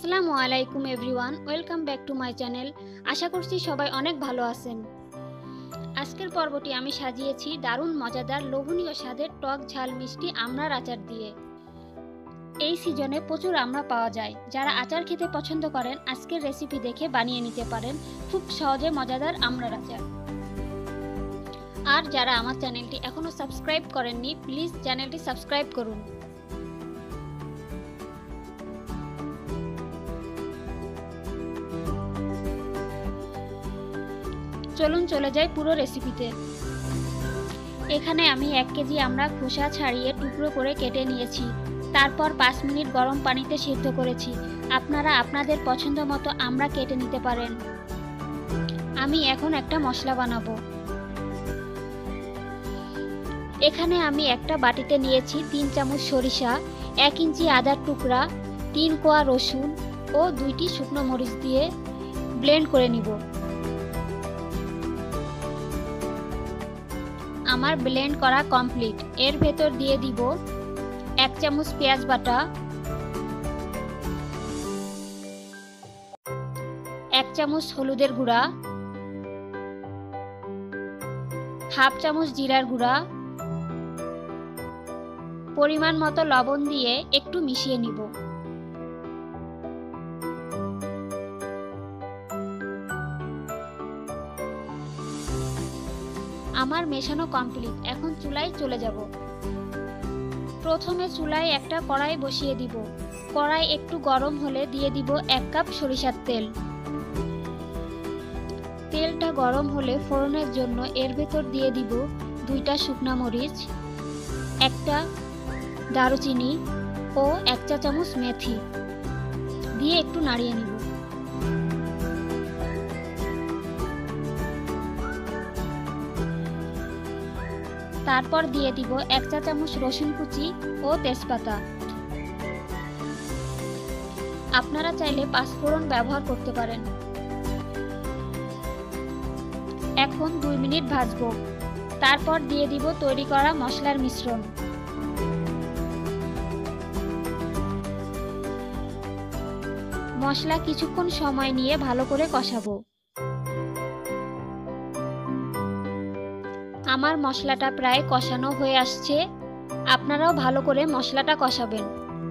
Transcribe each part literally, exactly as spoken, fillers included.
আসসালামু আলাইকুম everyone, welcome back to my channel. আশা করছি সবাই অনেক ভালো আছেন। আজকের পর্বটি আমি সাজিয়েছি দারুণ মজাদার লোভনীয় স্বাদের টক ঝাল মিষ্টি আমড়ার আচার দিয়ে। এই সিজনে প্রচুর আমড়া পাওয়া যায়। যারা আচার খেতে পছন্দ করেন আজকের রেসিপি দেখে বানিয়ে নিতে পারেন খুব সহজে মজাদার আমড়ার আচার। আর যারা আমার চ্যানেলটি এখনও সাবস্ক্রাইব করেননি প্লিজ চ্যানেলটি সাবস্ক্রাইব করুন। চলুন চলে যাই পুরো রেসিপিতে। এখানে আমি এক কেজি আমড়া খোসা ছাড়িয়ে টুকরো করে কেটে নিয়েছি। তারপর পাঁচ মিনিট গরম পানিতে সিদ্ধ করেছি। আপনারা আপনাদের পছন্দ মতো আমড়া কেটে নিতে পারেন। আমি এখন একটা মশলা বানাবো। এখানে আমি একটা বাটিতে নিয়েছি তিন চামচ সরিষা, এক ইঞ্চি আদার টুকরা, তিন কোয়া রসুন ও দুইটি শুকনো মরিচ দিয়ে ব্লেন্ড করে নিব। আমার ব্লেন্ড করা কমপ্লিট। এর ভেতর দিয়ে দিব এক চামচ পেঁয়াজ বাটা, এক চামচ হলুদের গুঁড়া, হাফ চামচ জিরার গুঁড়া, পরিমাণ মতো লবণ দিয়ে একটু মিশিয়ে নিব। আমার মেশানো কমপ্লিট। এখন চুলায় চলে যাব। প্রথমে চুলায় একটা কড়াই বসিয়ে দিব। কড়াই একটু গরম হলে দিয়ে দিব এক কাপ সরিষার তেল। তেলটা গরম হলে ফোড়নের জন্য এর ভেতর দিয়ে দিব দুইটা শুকনা মরিচ, একটা দারুচিনি ও এক চা চামচ মেথি দিয়ে একটু নাড়িয়ে নিব। তারপর দিয়ে দিব এক চা চামচ রসুন কুচি ও তেজপাতা। আপনারা চাইলে পাঁচফোড়ন ব্যবহার করতে পারেন। এখন দুই মিনিট ভাজবো। তারপর দিয়ে দিব তৈরি করা মশলার মিশ্রণ। মশলা কিছুক্ষণ সময় নিয়ে ভালো করে কষাবো। আমার মশলাটা প্রায় কষানো হয়ে আসছে। আপনারাও ভালো করে মশলাটা কষাবেন।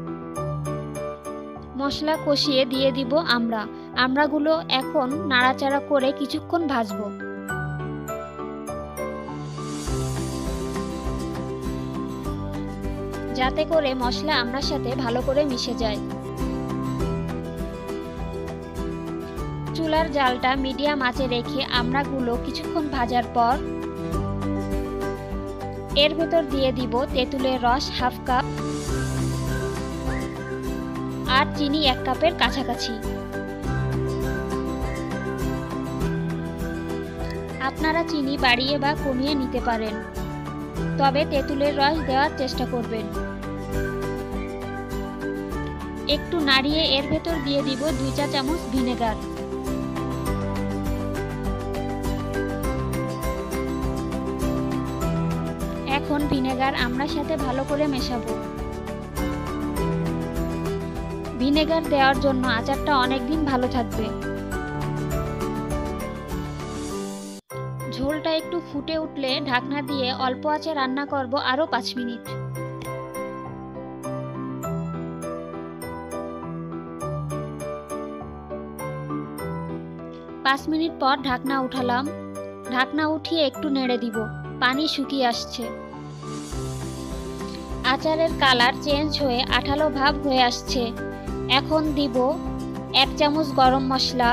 মশলা কষিয়ে দিয়ে দিব আমড়া। আমড়াগুলো এখন নাড়াচাড়া করে কিছুক্ষণ ভাজবো। যাতে করে মশলা আমড়ার সাথে ভালো করে মিশে যায়। চুলার জালটা মিডিয়াম আঁচে রেখে আমড়াগুলো কিছুক্ষণ ভাজার পর এর ভেতর দিয়ে দিব তেঁতুলের রস হাফ কাপ আর চিনি এক কাপের কাছাকাছি। আপনারা চিনি বাড়িয়ে বা কমিয়ে নিতে পারেন, তবে তেঁতুলের রস দেওয়ার চেষ্টা করবেন। একটু নাড়িয়ে এর ভেতর দিয়ে দিব দুই চা চামচ ভিনেগার। এখন ভিনেগার আমড়ার সাথে ভালো করে মেশাবো। ভিনেগার দেওয়ার জন্য আচারটা অনেকদিন ভালো থাকবে। ঝোলটা একটু ফুটে উঠলে ঢাকনা দিয়ে অল্প আঁচে রান্না করব আরো পাঁচ মিনিট। পাঁচ মিনিট পর ঢাকনা উঠালাম। ঢাকনা উঠিয়ে একটু নেড়ে দিব। পানি শুকিয়ে আসছে। আচারের কালার চেঞ্জ হয়ে আঠালো ভাব হয়ে আসছে। এখন দিব এক চামচ গরম মশলা,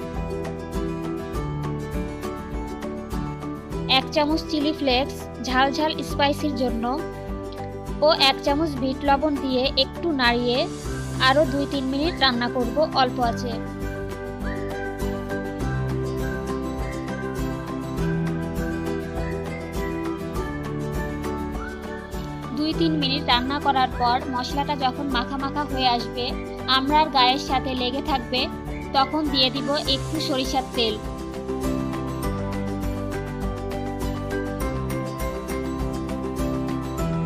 এক চামচ চিলি ফ্লেক্স ঝাল ঝাল স্পাইসির জন্য ও এক চামচ বিট লবণ দিয়ে একটু নাড়িয়ে আরো দুই তিন মিনিট রান্না করব অল্প আঁচে। দুই তিন মিনিট রান্না করার পর মশলাটা যখন মাখা মাখা হয়ে আসবে, আমড়ার গায়ের সাথে লেগে থাকবে, তখন দিয়ে দিব একটু সরিষার তেল।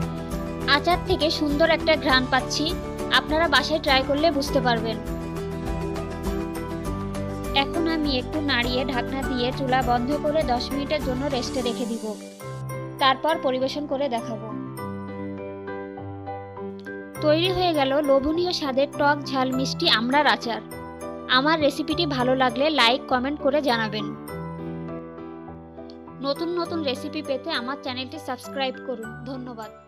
আচার থেকে সুন্দর একটা ঘ্রাণ পাচ্ছি। আপনারা বাসায় ট্রাই করলে বুঝতে পারবেন। এখন আমি একটু নাড়িয়ে ঢাকনা দিয়ে চুলা বন্ধ করে দশ মিনিটের জন্য রেস্টে রেখে দিব। তারপর পরিবেশন করে দেখাবো। তৈরি হয়ে গেল লোভনীয় স্বাদের টক ঝাল মিষ্টি আমড়ার আচার। আমার রেসিপিটি ভালো লাগলে লাইক কমেন্ট করে জানাবেন। নতুন নতুন রেসিপি পেতে আমার চ্যানেলটি সাবস্ক্রাইব করুন। ধন্যবাদ।